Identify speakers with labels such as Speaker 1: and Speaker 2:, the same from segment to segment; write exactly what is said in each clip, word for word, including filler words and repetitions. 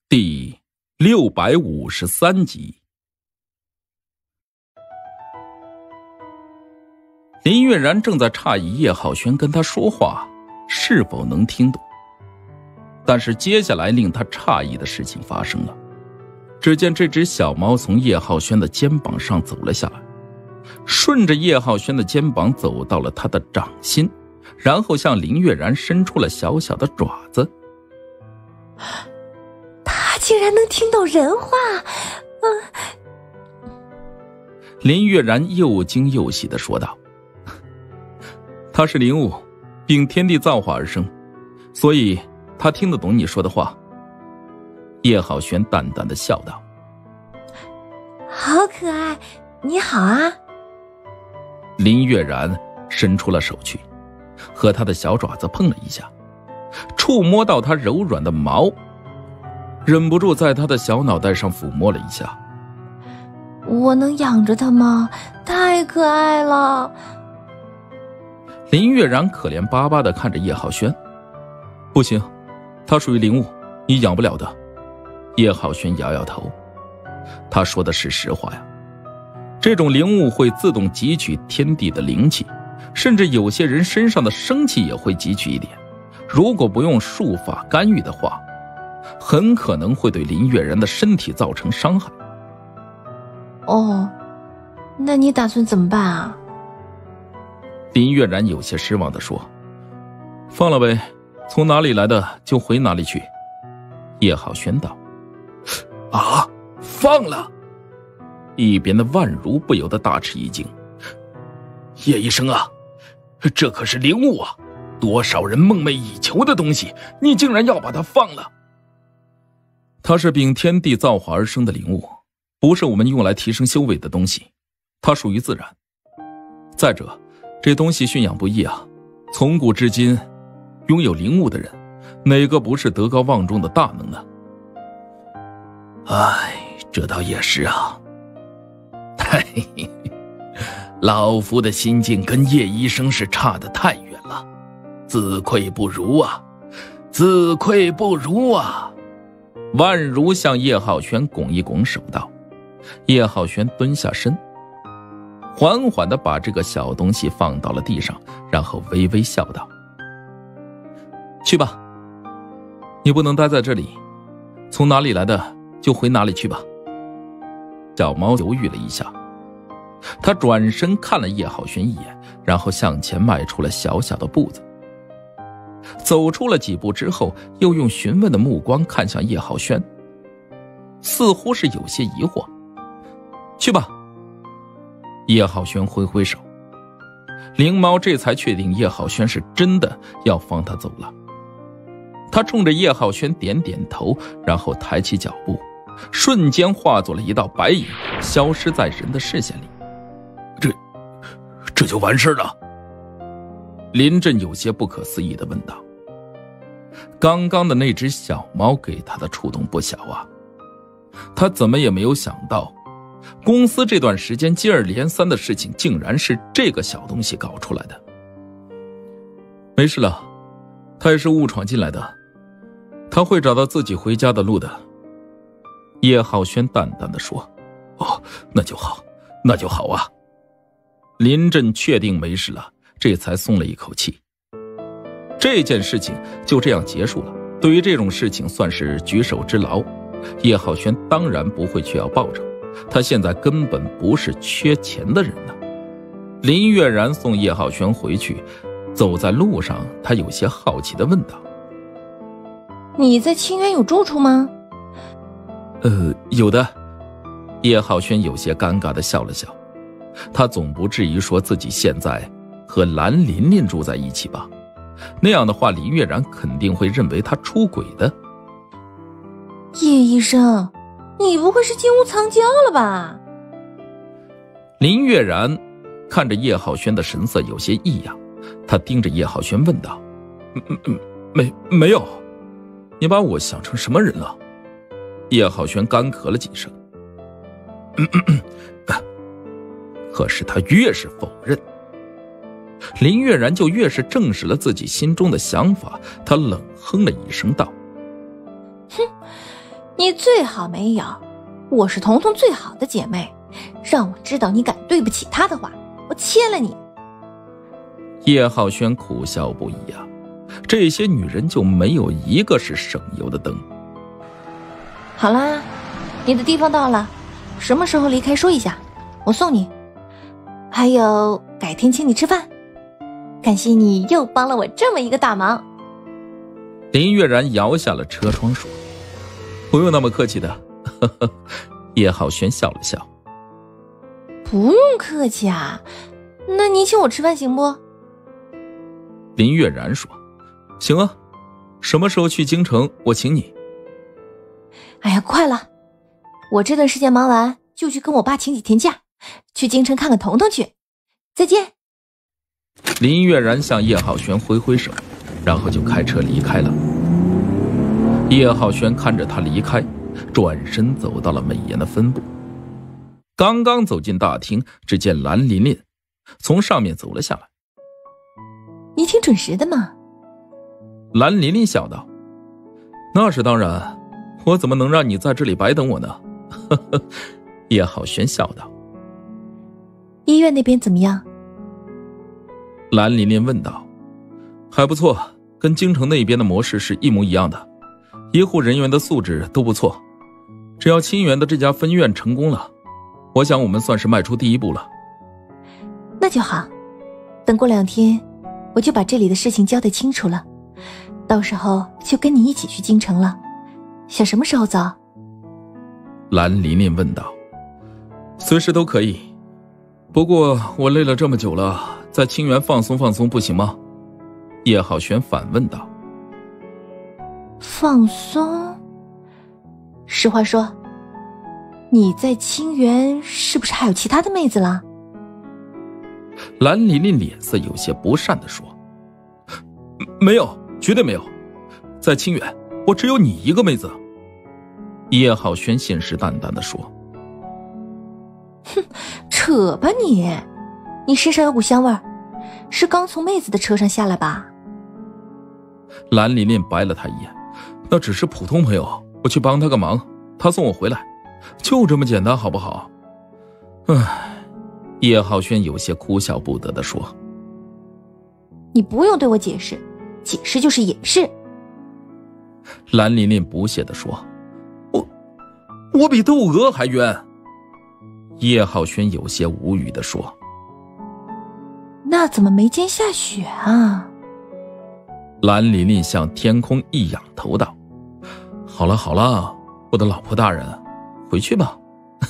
Speaker 1: 第六百五十三集。林月然正在诧异叶浩轩跟他说话是否能听懂，但是接下来令他诧异的事情发生了。只见这只小猫从叶浩轩的肩膀上走了下来，顺着叶浩轩的肩膀走到了他的掌心，然后向林月然伸出了小小的爪子。
Speaker 2: 他竟然能听懂人话，嗯。
Speaker 1: 林月然又惊又喜地说道：他是灵物，并天地造化而生，所以他听得懂你说的话。叶浩轩淡淡地笑道：
Speaker 2: 好可爱，你好啊。
Speaker 1: 林月然伸出了手去，和他的小爪子碰了一下，触摸到他柔软的毛，忍不住在他的小脑袋上抚摸了一下。
Speaker 2: 我能养着它吗？太可爱了。
Speaker 1: 林月然可怜巴巴地看着叶浩轩。不行，它属于灵物，你养不了的。叶浩轩摇摇头，他说的是实话呀。这种灵物会自动汲取天地的灵气，甚至有些人身上的生气也会汲取一点。如果不用术法干预的话，很可能会对林月然的身体造成伤害。
Speaker 2: 哦，那你打算怎么办啊？
Speaker 1: 林月然有些失望地说：放了呗，从哪里来的就回哪里去。叶浩轩道：啊，放了！一边的万如不由得大吃一惊。叶医生啊，这可是灵物啊，多少人梦寐以求的东西，你竟然要把它放了。它是秉天地造化而生的灵物，不是我们用来提升修为的东西，它属于自然。再者，这东西驯养不易啊，从古至今拥有灵物的人，哪个不是德高望重的大能呢？哎，这倒也是啊。嘿嘿，老夫的心境跟叶医生是差得太远了，自愧不如啊，自愧不如啊。万如向叶浩轩拱一拱手道。叶浩轩蹲下身，缓缓地把这个小东西放到了地上，然后微微笑道：去吧，你不能待在这里，从哪里来的就回哪里去吧。小猫犹豫了一下，他转身看了叶浩轩一眼，然后向前迈出了小小的步子。走出了几步之后，又用询问的目光看向叶浩轩，似乎是有些疑惑。去吧。叶浩轩挥挥手，灵猫这才确定叶浩轩是真的要放他走了。他冲着叶浩轩点点头，然后抬起脚步，瞬间化作了一道白影，消失在人的视线里。这这就完事了？林震有些不可思议地问道。刚刚的那只小猫给他的触动不小啊，他怎么也没有想到，公司这段时间接二连三的事情竟然是这个小东西搞出来的。没事了，他也是误闯进来的，他会找到自己回家的路的。叶浩轩淡淡地说。哦，那就好，那就好啊。林震确定没事了，这才松了一口气。这件事情就这样结束了，对于这种事情算是举手之劳。叶浩轩当然不会去要报酬，他现在根本不是缺钱的人呢。林月然送叶浩轩回去，走在路上，他有些好奇地问道：
Speaker 2: 你在清渊有住处吗？
Speaker 1: 呃，有的。叶浩轩有些尴尬地笑了笑，他总不至于说自己现在和蓝琳琳住在一起吧？那样的话，林月然肯定会认为他出轨的。
Speaker 2: 叶医生，你不会是金屋藏娇了吧？
Speaker 1: 林月然看着叶浩轩的神色有些异样，他盯着叶浩轩问道：嗯嗯，没没有，你把我想成什么人了？叶浩轩干咳了几声。嗯嗯嗯，可是他越是否认，林月然就越是证实了自己心中的想法。他冷哼了一声道：
Speaker 2: 哼， 你最好没有，我是彤彤最好的姐妹，让我知道你敢对不起她的话，我切了你。
Speaker 1: 叶浩轩苦笑不已啊，这些女人就没有一个是省油的灯。
Speaker 2: 好啦，你的地方到了，什么时候离开说一下，我送你。还有改天请你吃饭，感谢你又帮了我这么一个大忙。
Speaker 1: 林月然摇下了车窗说：不用那么客气的。呵呵。叶浩轩笑了笑：
Speaker 2: 不用客气啊，那你请我吃饭行不？
Speaker 1: 林月然说：行啊，什么时候去京城我请你。
Speaker 2: 哎呀，快了，我这段时间忙完就去跟我爸请几天假，去京城看看彤彤去。再见。
Speaker 1: 林月然向叶浩轩挥挥手，然后就开车离开了。叶浩轩看着他离开，转身走到了美颜的分部。刚刚走进大厅，只见蓝琳琳从上面走了下来。
Speaker 2: 你挺准时的嘛。
Speaker 1: 蓝琳琳笑道：那是当然，我怎么能让你在这里白等我呢？呵呵。叶浩轩笑道：
Speaker 2: 医院那边怎么样？
Speaker 1: 蓝琳琳问道：还不错，跟京城那边的模式是一模一样的，医护人员的素质都不错，只要清源的这家分院成功了，我想我们算是迈出第一步了。
Speaker 2: 那就好，等过两天我就把这里的事情交代清楚了，到时候就跟你一起去京城了，想什么时候走？
Speaker 1: 蓝琳琳问道：随时都可以，不过我累了这么久了，在清源放松放松不行吗？叶浩轩反问道。
Speaker 2: 放松？实话说，你在清源是不是还有其他的妹子了？
Speaker 1: 蓝琳琳脸色有些不善地说：没有，绝对没有，在清源我只有你一个妹子。叶浩轩信誓旦旦地说。
Speaker 2: 哼，扯吧你，你身上有股香味儿，是刚从妹子的车上下来吧？
Speaker 1: 蓝琳琳白了他一眼：那只是普通朋友，我去帮他个忙，他送我回来，就这么简单好不好？唉。叶浩轩有些哭笑不得地说：
Speaker 2: 你不用对我解释，解释就是掩饰。
Speaker 1: 蓝琳琳不屑地说：我我比窦娥还冤。叶浩轩有些无语地说：
Speaker 2: 那怎么没见下雪啊？
Speaker 1: 蓝琳琳向天空一仰头道：好了好了，我的老婆大人，回去吧。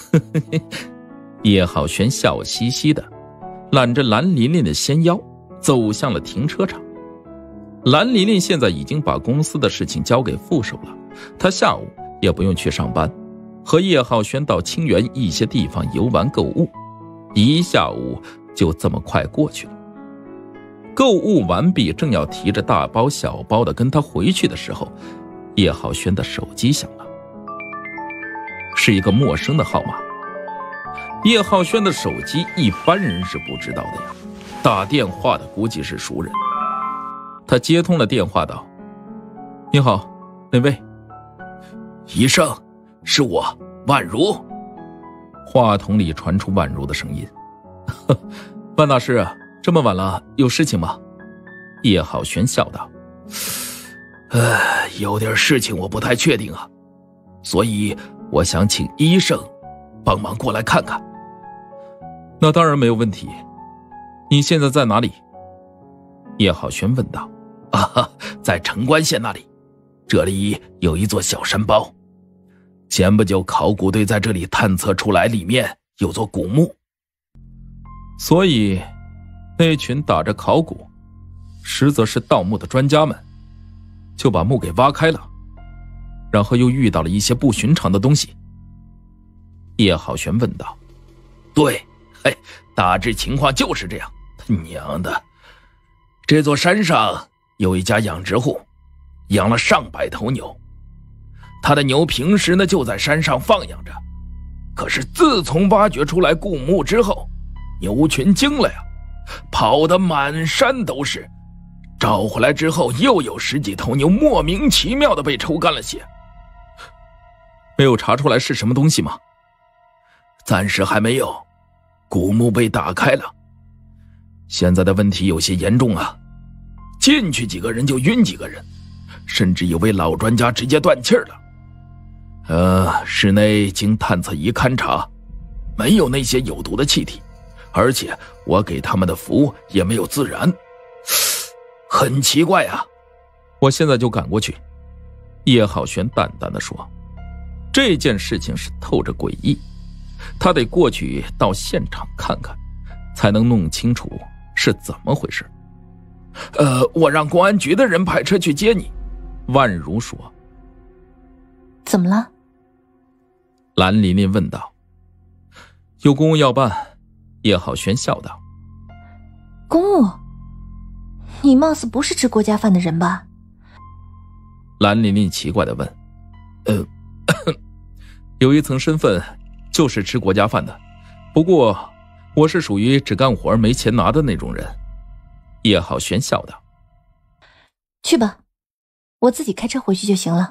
Speaker 1: 叶浩轩笑嘻嘻的揽着蓝琳琳的纤腰走向了停车场。蓝琳琳现在已经把公司的事情交给副手了，她下午也不用去上班，和叶浩轩到清源一些地方游玩购物，一下午就这么快过去了。购物完毕，正要提着大包小包的跟他回去的时候，叶浩轩的手机响了，是一个陌生的号码。叶浩轩的手机一般人是不知道的呀，打电话的估计是熟人。他接通了电话道：你好，哪位？
Speaker 3: 医生，是我，万如。
Speaker 1: 话筒里传出万如的声音。万大师，这么晚了，有事情吗？叶浩轩笑道：
Speaker 3: 呃，有点事情我不太确定啊，所以我想请医生帮忙过来看看。
Speaker 1: 那当然没有问题，你现在在哪里？叶浩轩问道。
Speaker 3: 啊，在城关县那里，这里有一座小山包，前不久考古队在这里探测出来里面有座古墓，
Speaker 1: 所以那群打着考古实则是盗墓的专家们就把墓给挖开了，然后又遇到了一些不寻常的东西。叶浩轩问道。
Speaker 3: 对，嘿，大致情况就是这样。他娘的，这座山上有一家养殖户，养了上百头牛，他的牛平时呢就在山上放养着，可是自从挖掘出来古墓之后，牛群惊了呀，跑得满山都是，找回来之后又有十几头牛莫名其妙的被抽干了血。 没有查出来是什么东西吗？
Speaker 1: 暂时还没有，古墓被打开了。现在的问题有些严重啊，进去几个人就晕几个人，甚至有位老专家直接断气了。呃，室内经探测仪勘查，没有那些有毒的气体，而且我给他们的符也没有自燃，很奇怪啊。
Speaker 3: 我现在就赶过去。叶浩轩淡淡的说，这件事情是透着诡异，他得过去到现场看看，才能弄清楚是怎么回事。
Speaker 1: 呃，我让公安局的人派车去接你。
Speaker 3: 万如说。
Speaker 2: 怎么了？
Speaker 3: 蓝琳琳问道。有公务要办。叶浩轩笑道。
Speaker 2: 公务？你貌似不是吃国家饭的人吧？
Speaker 3: 蓝琳琳奇怪地问。呃有一层身份就是吃国家饭的，不过我是属于只干活没钱拿的那种人。叶浩轩笑道。
Speaker 2: 去吧，我自己开车回去就行了。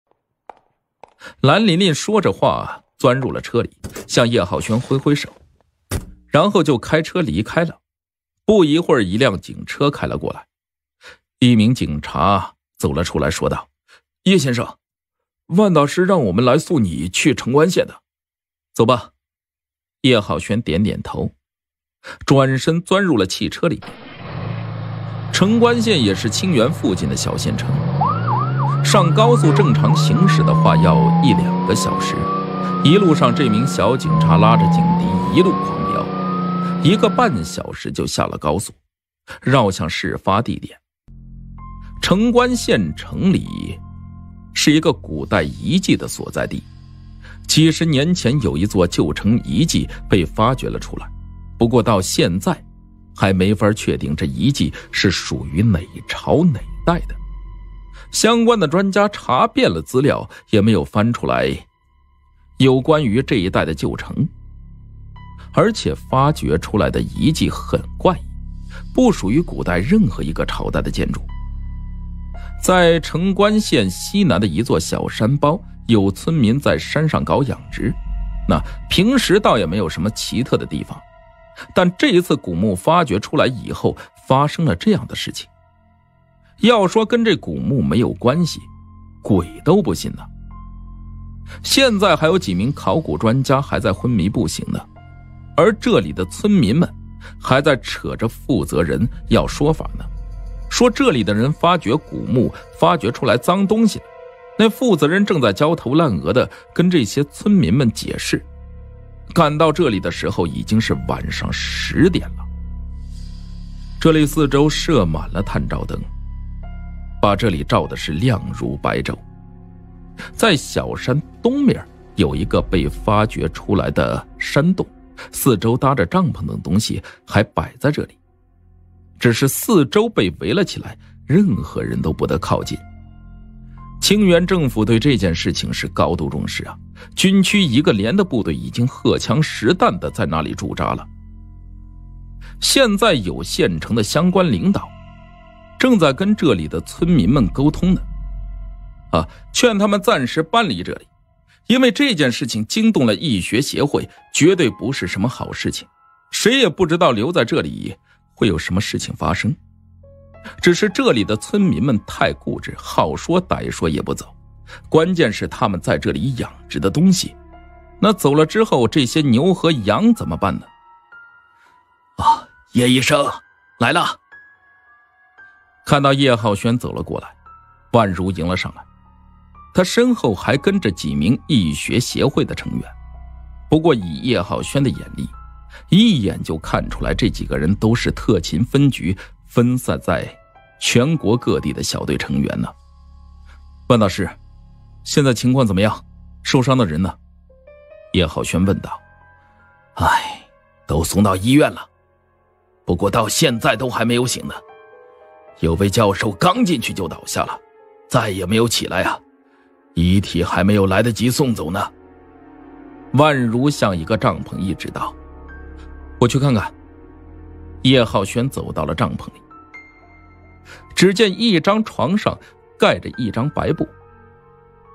Speaker 3: 蓝琳琳说着话钻入了车里，向叶浩轩挥挥手，然后就开车离开了。不一会儿，一辆警车开了过来，一名警察走了出来说道，叶先生，万大师让我们来送你去城关县的。走吧。叶浩轩点点头，转身钻入了汽车里面。城关县也是清源附近的小县城，上高速正常行驶的话要一两个小时。一路上这名小警察拉着警笛一路狂飙，一个半小时就下了高速，绕向事发地点。城关县城里是一个古代遗迹的所在地，几十年前有一座旧城遗迹被发掘了出来，不过到现在还没法确定这遗迹是属于哪朝哪代的。相关的专家查遍了资料，也没有翻出来有关于这一带的旧城，而且发掘出来的遗迹很怪异，不属于古代任何一个朝代的建筑。在城关县西南的一座小山包，有村民在山上搞养殖，那平时倒也没有什么奇特的地方，但这一次古墓发掘出来以后，发生了这样的事情。要说跟这古墓没有关系，鬼都不信呢。现在还有几名考古专家还在昏迷不醒呢，而这里的村民们还在扯着负责人要说法呢，说这里的人发掘古墓发掘出来脏东西了，那负责人正在焦头烂额的跟这些村民们解释。赶到这里的时候已经是晚上十点了，这里四周设满了探照灯，把这里照的是亮如白昼。在小山东面有一个被发掘出来的山洞，四周搭着帐篷等东西还摆在这里，只是四周被围了起来，任何人都不得靠近。清源政府对这件事情是高度重视啊，军区一个连的部队已经荷枪实弹的在那里驻扎了。现在有县城的相关领导正在跟这里的村民们沟通呢，啊，劝他们暂时搬离这里，因为这件事情惊动了义学协会，绝对不是什么好事情，谁也不知道留在这里会有什么事情发生。只是这里的村民们太固执，好说歹说也不走，关键是他们在这里养殖的东西，那走了之后这些牛和羊怎么办呢？
Speaker 1: 啊，叶医生来了。
Speaker 3: 看到叶浩轩走了过来，万如迎了上来，他身后还跟着几名义学协会的成员，不过以叶浩轩的眼力，一眼就看出来这几个人都是特勤分局分散在全国各地的小队成员呢。万大师，现在情况怎么样？受伤的人呢？叶浩轩问道。
Speaker 1: 唉，都送到医院了，不过到现在都还没有醒呢。有位教授刚进去就倒下了，再也没有起来啊，遗体还没有来得及送走呢。
Speaker 3: 万如向一个帐篷一指道，我去看看。叶浩轩走到了帐篷里，只见一张床上盖着一张白布，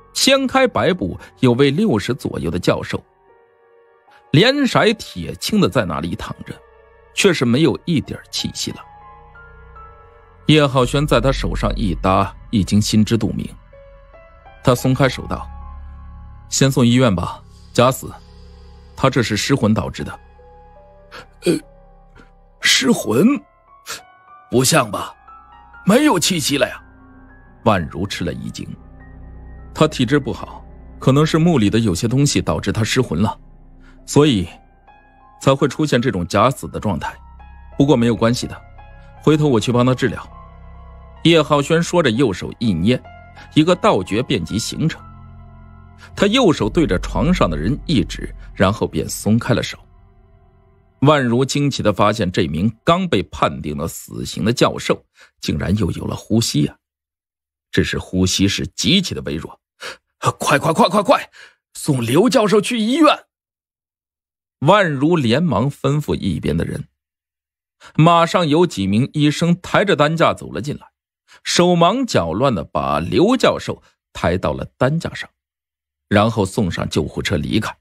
Speaker 3: 掀开白布，有位六十左右的教授，脸色铁青的在那里躺着，却是没有一点气息了。叶浩轩在他手上一搭，已经心知肚明。他松开手道：“先送医院吧，假死，他这是失魂导致的。”
Speaker 1: 呃，失魂？不像吧，没有气息了呀。
Speaker 3: 万如吃了一惊，他体质不好，可能是墓里的有些东西导致他失魂了，所以才会出现这种假死的状态。不过没有关系的，回头我去帮他治疗。叶浩轩说着，右手一捏，一个道诀便即形成。他右手对着床上的人一指，然后便松开了手。万如惊奇地发现，这名刚被判定了死刑的教授竟然又有了呼吸啊！只是呼吸是极其的微弱。
Speaker 1: 快快快快快，送刘教授去医院！
Speaker 3: 万如连忙吩咐一边的人，马上有几名医生抬着担架走了进来，手忙脚乱地把刘教授抬到了担架上，然后送上救护车离开。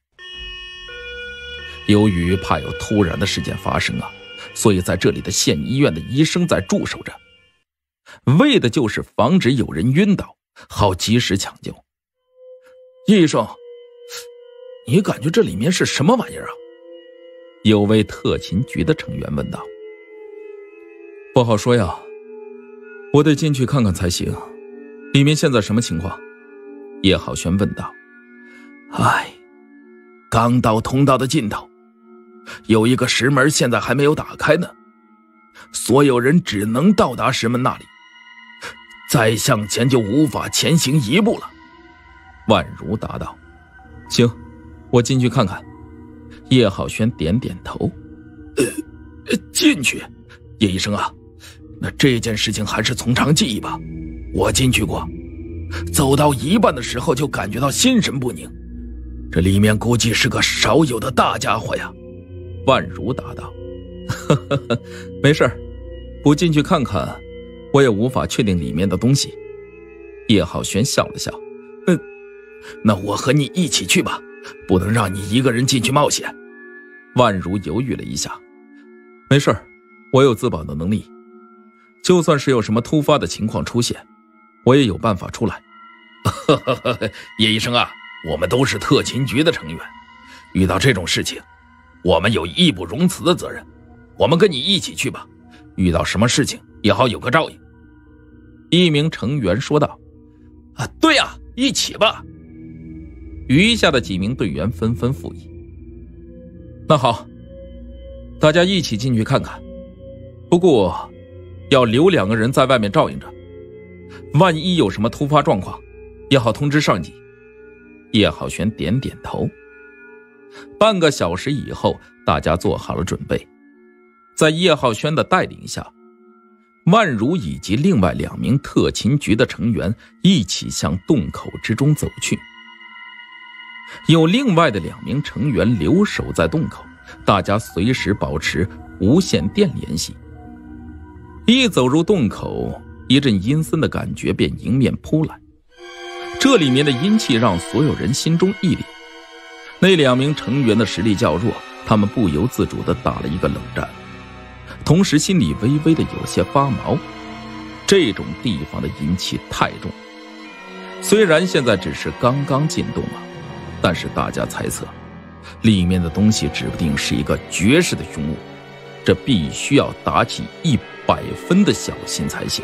Speaker 3: 由于怕有突然的事件发生啊，所以在这里的县医院的医生在驻守着，为的就是防止有人晕倒，好及时抢救。
Speaker 1: 叶医生，你感觉这里面是什么玩意儿啊？
Speaker 3: 有位特勤局的成员问道。不好说呀，我得进去看看才行。里面现在什么情况？叶浩轩问道。
Speaker 1: 唉，刚到通道的尽头，有一个石门现在还没有打开呢，所有人只能到达石门那里，再向前就无法前行一步了。
Speaker 3: 万如答道。行，我进去看看。叶浩轩点点头。
Speaker 1: 呃，进去？叶医生啊，那这件事情还是从长计议吧。我进去过，走到一半的时候就感觉到心神不宁，这里面估计是个少有的大家伙呀。
Speaker 3: 万如答道。呵呵呵，没事，不进去看看，我也无法确定里面的东西。叶浩轩笑了笑。
Speaker 1: 嗯，那我和你一起去吧，不能让你一个人进去冒险。
Speaker 3: 万如犹豫了一下。没事，我有自保的能力，就算是有什么突发的情况出现，我也有办法出来。
Speaker 1: 叶医生啊，我们都是特勤局的成员，遇到这种事情，我们有义不容辞的责任。我们跟你一起去吧，遇到什么事情也好有个照应。
Speaker 3: 一名成员说道。
Speaker 1: 啊，对呀，一起吧。
Speaker 3: 余下的几名队员纷纷附议。那好，大家一起进去看看，不过要留两个人在外面照应着，万一有什么突发状况也好通知上级。叶浩轩点点头。半个小时以后，大家做好了准备，在叶浩轩的带领下，万如以及另外两名特勤局的成员一起向洞口之中走去。有另外的两名成员留守在洞口，大家随时保持无线电联系。一走入洞口，一阵阴森的感觉便迎面扑来，这里面的阴气让所有人心中一凛。那两名成员的实力较弱，他们不由自主地打了一个冷战，同时心里微微的有些发毛。这种地方的阴气太重，虽然现在只是刚刚进洞啊，但是大家猜测里面的东西指不定是一个绝世的凶物，这必须要打起一百分的小心才行。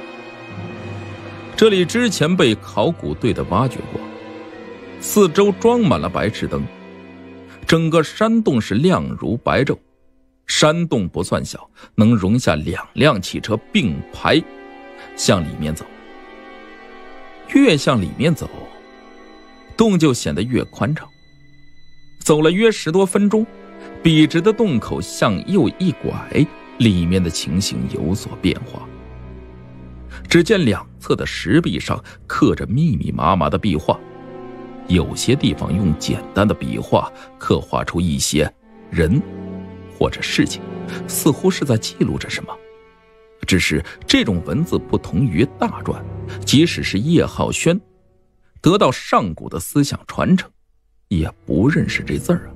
Speaker 3: 这里之前被考古队的挖掘过，四周装满了白炽灯，整个山洞是亮如白昼。山洞不算小，能容下两辆汽车并排向里面走。越向里面走，洞就显得越宽敞。走了约十多分钟，笔直的洞口向右一拐，里面的情形有所变化。只见两侧的石壁上刻着密密麻麻的壁画，有些地方用简单的笔画刻画出一些人或者事情，似乎是在记录着什么。只是这种文字不同于大篆，即使是叶浩轩得到上古的思想传承，也不认识这字儿啊。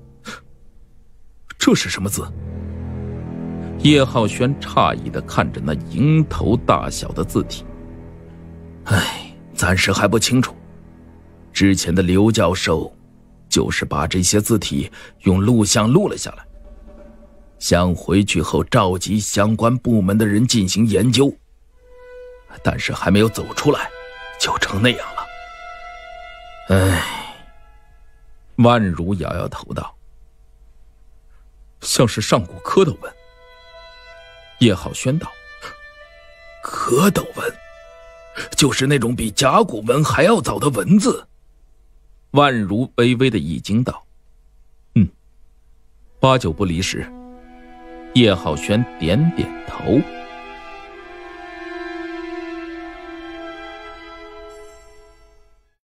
Speaker 1: 这是什么字？
Speaker 3: 叶浩轩诧异地看着那蝇头大小的字体。
Speaker 1: 唉，暂时还不清楚。之前的刘教授就是把这些字体用录像录了下来，想回去后召集相关部门的人进行研究，但是还没有走出来就成那样了。唉，
Speaker 3: 万如摇摇头道，
Speaker 1: 像是上古蝌蚪文。
Speaker 3: 叶浩轩道，
Speaker 1: 蝌蚪文就是那种比甲骨文还要早的文字。
Speaker 3: 万如微微的一惊道，嗯，八九不离十。叶浩轩点点头。